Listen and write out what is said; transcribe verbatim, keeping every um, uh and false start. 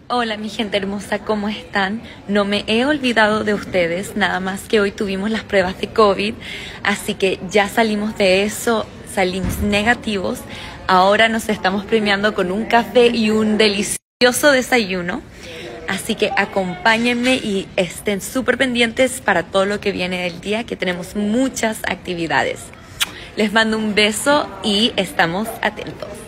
Hola mi gente hermosa, ¿cómo están? No me he olvidado de ustedes, nada más que hoy tuvimos las pruebas de COVID, así que ya salimos de eso, salimos negativos. Ahora nos estamos premiando con un café y un delicioso desayuno, así que acompáñenme y estén súper pendientes para todo lo que viene del día, que tenemos muchas actividades. Les mando un beso y estamos atentos.